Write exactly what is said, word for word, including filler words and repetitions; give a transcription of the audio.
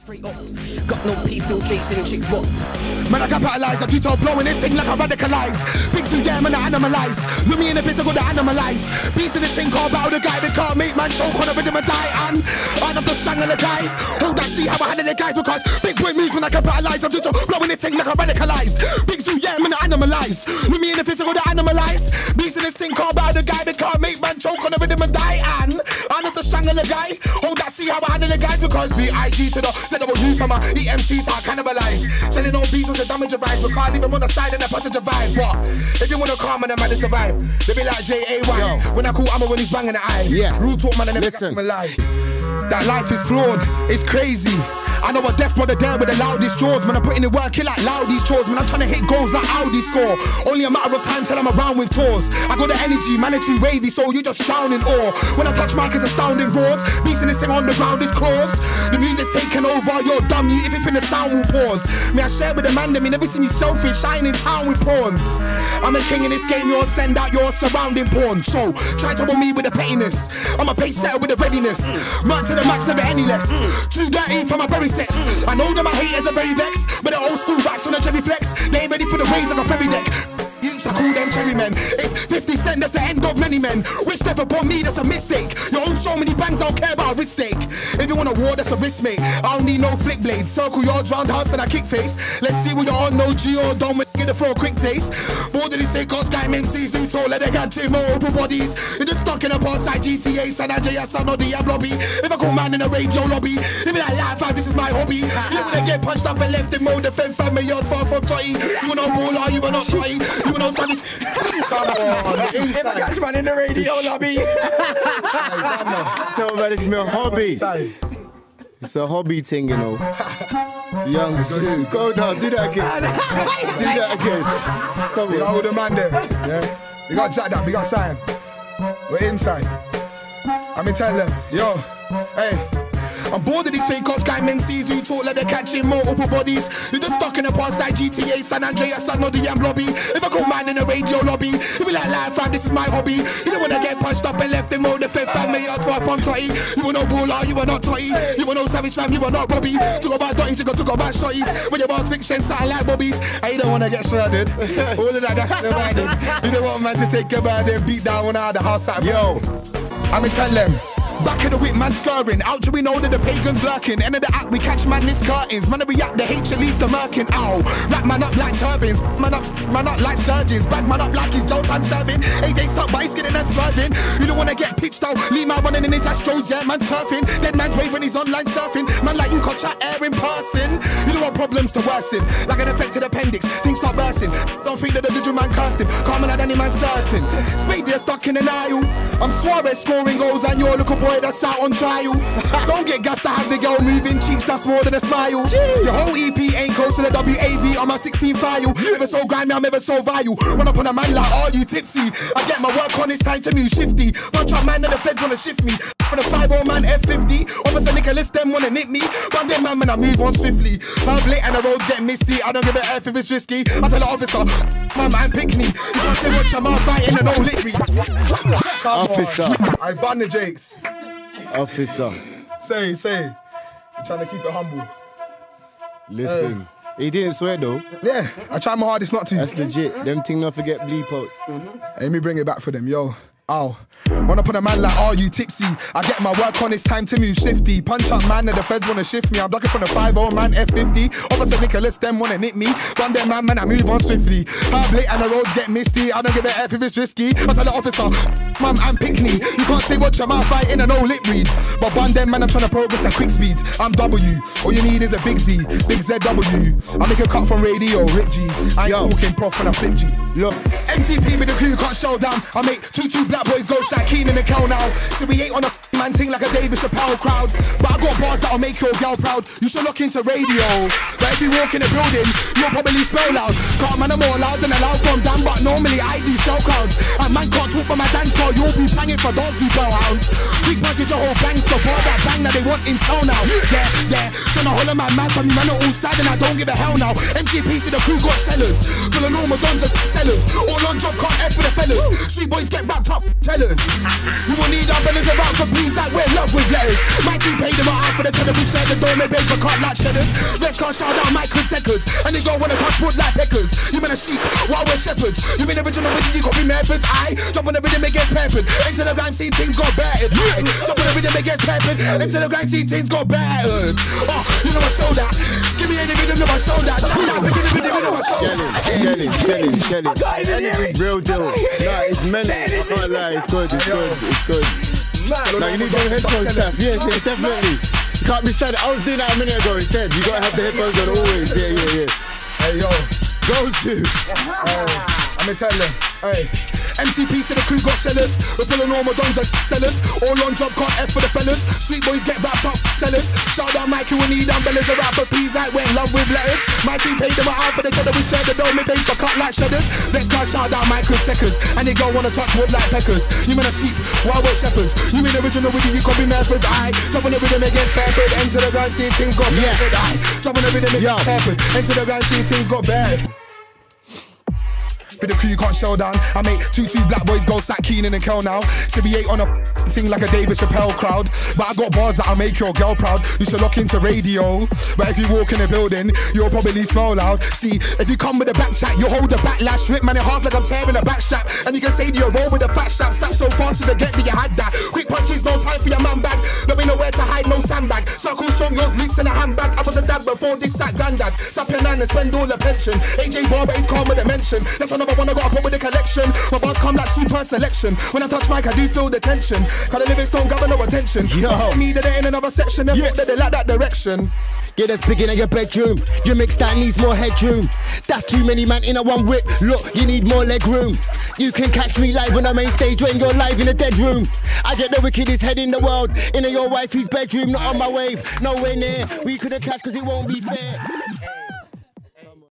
Straight up, got no peace, still chasing chicks, but man, I capitalize, I'm too blowing it, ting like I radicalized. Big Zuu, yeah, man, I animalize. Look me in the face, I got to animalize. Beast in this thing called battle the guy that can't make man choke on a rhythm and die. And I'm the strangle the guy. Hold that, see how I handle the guys, because big boy moves when I capitalize, I'm too blowing it, ting like I radicalized. Big Zuu, yeah, man, I animalize. Look me in the face, I got to animalize. Beast in this thing called battle the guy that can't make man choke on a rhythm and die. And I'm the strangle the guy. Hold that, see how I handle the guys, because B I G to the Z W from my E M Cs are cannibalized. Selling no beats was a damage of vibes, but can't leave them on the side in a positive vibe. But if you wanna calm and a man to survive, they be like J A Y. Yo. When I call Amma when he's banging the eye. Yeah. Real talk, man, I never listen. Got him alive. That life is flawed, it's crazy. I know a deaf brother there with the loudest jaws. Man, I'm putting in work, kill like loudest chores. Man, I'm trying to hit goals like Audi score. Only a matter of time till I'm around with tours. I got the energy, man, it's too wavy, so you just drown in awe. When I touch mic, it's astounding roars. Beast in this thing on the ground is claws. The music's taking over, you're dumb, you if you think the sound will pause. Me, I share with the man, me never seen me selfish, shine in town with pawns. I'm a king in this game, you'll send out your surrounding pawn. So, try to trouble me with the pettiness. I'm a pace setter with the readiness. Mark to the max, never any less. Too dirty for my berry sex. I know that my haters are very vexed, but the old school racks on a cherry flex. They ain't ready for the waves like a ferry deck. Youths, I call them cherry men. If fifty cent, that's the end of many men. Wish death upon me, that's a mistake. You own so many bangs, I don't care about a risk stake. If you want a war, that's a risk, mate. I don't need no flick blade. Circle yards round house and I kick face. Let's see what you're on, no G or done with it for a quick taste. More than he say, God's guy, men see Zuu tall, let they got gym more open bodies. You're just stuck in a bar side G T A, San Andreas, San or the lobby. If I call man in a radio lobby, if it like life, this is my hobby. You wanna get punched up and left in mode, defend family yard far from Totty. You wanna baller, you wanna Totty. You wanna savage. Come on, if I catch man in the radio lobby. Tell me, it's my hobby. It's a hobby thing, you know. Young Zuu, go down, do that again. Do that again. Come on. We got all the man there. Yeah. We got Jack that, we got Sian. We're inside. I mean, tell them, yo, hey. I'm bored of these fake cops, guy men see Zuu talk like they're catching multiple bodies. You're just stuck in a bar side G T A, San Andreas, San or the Yam lobby. If I call man in a radio lobby, if you like live fam, this is my hobby. You don't wanna get punched up and left in mode, the fifth family yards far from Totty. You were no baller, you were not Totty. You were no savage fam, you were not Robbie. Talk about Dotties, you got talk about shotties. When your bars fiction, starting like Bobbies. I don't wanna get shredded. All of that, that's divided. You don't want man to take a bad and beat down one out of the house. Yo, I'ma tell them. Back of the whip, man stirring. Out we know that the pagans lurking. End of the act, we catch man this curtains. Man react, the H leads the murking. Ow, wrap man up like turbines. Man up, man up like surgeons. Bag man up like he's Joe time serving. A J stuck by skinning and swerving. You don't wanna get pitched out. Leave man running in his Astros, yeah, man's turfing. Dead man's waving, he's online surfing. Man like you can't chat air in person. You don't want problems to worsen. Like an affected appendix, things start bursting. Don't think that the digital man cursed him. Can't man like any man certain. Spade, they're stuck in an aisle. I'm Suarez scoring goals and your little boy that's out on trial. Don't get gassed to have the girl moving cheeks, that's more than a smile. Jeez. Your whole E P ain't close to the W A V on my sixteen file. Ever so grimy, I'm ever so vile. Run up on a man like, are you tipsy? I get my work on, it's time to move shifty. Punch up man and the feds wanna shift me. For the five oh man F fifty, Officer Nicholas, them wanna nip me. One day man, man, I move on swiftly. I'm late and the roads get misty. I don't give a F if it's risky. I tell the officer, my man pick me. You can't say watch your mouth fighting and no lick me. Officer. I ban the jakes. Officer. Say, say. I'm trying to keep it humble. Listen. Hey. He didn't swear though. Yeah, I try my hardest not to. That's legit. Them thing not forget bleep out. Mm-hmm. Let me bring it back for them, yo. Ow. Run up on a man like, are you tipsy? I get my work on, it's time to move shifty. Punch up man and the feds wanna shift me. I'm blocking from the five oh man F fifty. Officer Nicholas, them wanna nip me. One day man, man, I move on swiftly. I'm late and the roads get misty. I don't give a F if it's risky. I tell the officer, mum, I'm pickney. You can't say what your mouth fighting and no lip read. But one day man, I'm trying to progress at quick speed. I'm W. All you need is a big Z, big Z W. I make a cut from radio, rip G's. I ain't Yo. talking prof when I flip G's. Look, M T P with the crew can't show down. I make two two black boys go like Keen in the cow now. So we ain't on a man ting like a David Chappelle crowd. But I got bars that'll make your girl proud. You should look into radio. But if you walk in a building, you'll probably smell loud. Can't man, I'm more loud than allowed from Dan, but normally I do show crowds. And man can't talk by my dance call. You'll be banging for dogs who blow hounds. Quick budget your whole bang support that bang that they want in town now. Yeah, yeah, tryna hold All of my mad family, man, are all sad and I don't give a hell now. M T P to the crew got sellers. Full of normal dons and sellers. All on job, can't F for the fellas. Sweet boys get wrapped up, tellers. You will need our fellas around for peace like we're love with letters. My team paid them out for the cheddar. We shared the door, made paper cut like cheddars. Let's can't shout out my good techers. And they don't wanna touch wood like peckers. You mean a sheep, while we're shepherds. You mean original with you copy methods. I jump on the rhythm, it gets peppered. Into the grime, see things got battered. I jump on the rhythm, it gets peppered. Into the grime, see things got battered. Oh, you know I show that. Give me any rhythm, no I show that. Jump that, give me the rhythm, no I show that. Shelling, shelling, shelling, shelling. Real deal. Nah, it's mental. I can't lie. It's good. It's good. It's good. Nah, you need them headphones, Steph. Yes, yes, definitely. You can't be standing. I was doing that a minute ago instead. You gotta have the headphones on always. Yeah, yeah, yeah. Hey, yo. Go to. Oh, I'm gonna tell them. Hey. M T P to the crew got sellers. We're full of normal dons and sellers. All on job, can't F for the fellas. Sweet boys get wrapped up, tellers. Shout out Mikey, we need umbrellas. A rap for peas like we're in love with letters. My team paid them out for the cheddar. We shared the dough, me paper cut like shedders. Let's go shout out my good techers. And they don't wanna touch wood like peckers. You mean a sheep, while we're shepherds. You mean original with you, you copy methods. I jump on the rhythm, it gets peppered. Enter the ground, seeing things got peppered. I jump on the rhythm, it gets peppered. Enter the ground, seeing things got bad. With the crew you can't show down. I make two two black boys go sack Keenan and Kel now. So we ain't on a thing like a David Chappelle crowd. But I got bars that'll make your girl proud. You should look into radio. But if you walk in the building, you'll probably smell loud. See, if you come with a back chat, you hold the backlash. Rip man in half like I'm tearing a back strap. And you can say to your roll with a fat strap. Sap so fast you forget that you had that. Quick punches, no time for your man bag. There ain't nowhere to hide, no sandbag. Circle strong, yours leaps in a handbag. I was a dad before this sat granddad. Sap your nine and spend all the pension. A J Barber is calm with a mention. That's another one I got to put with the collection. My bars come like super selection. When I touch mic, I do feel the tension. Cause the lyrics don't gather no attention. Yo. Me that they're in another section. And yeah. That they like that direction. Get us big in your bedroom. Your mix that needs more headroom. That's too many man in a one whip. Look, you need more leg room. You can catch me live on the main stage when you're live in a dead room. I get the wickedest head in the world. In a your wifey's bedroom, not on my wave. Nowhere near. We couldn't catch cause it won't be fair.